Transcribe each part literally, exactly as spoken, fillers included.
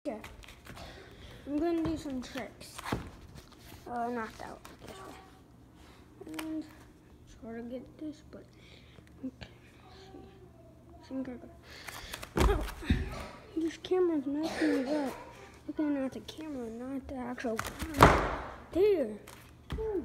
Okay. I'm gonna do some tricks. Uh, not that way, this way. And try to get this, but okay. See. Think I got. Oh, this camera's messing me up. Looking at the camera, not the actual camera. There. Hmm.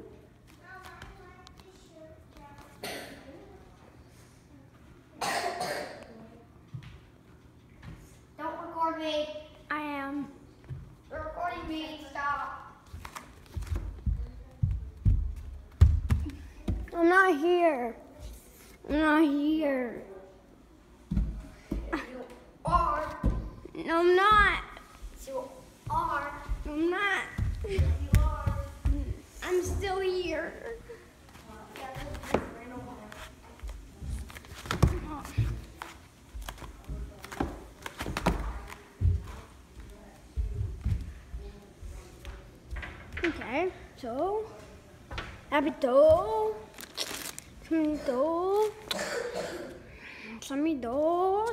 Don't record me. I am. You're recording me. Stop. I'm not here. I'm not here. You are. No, I'm not. You are. I'm not. You are. I'm still here. Okay, so habito, samito, samito,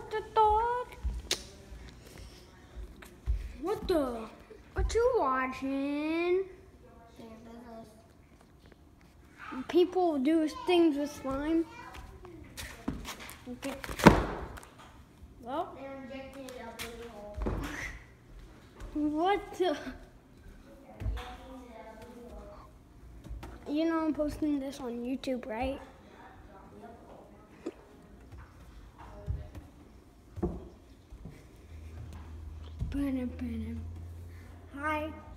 what the? What you watching? People do things with slime. Okay. Well, They injected a blue hole. what the? You know I'm posting this on YouTube, right? Hi.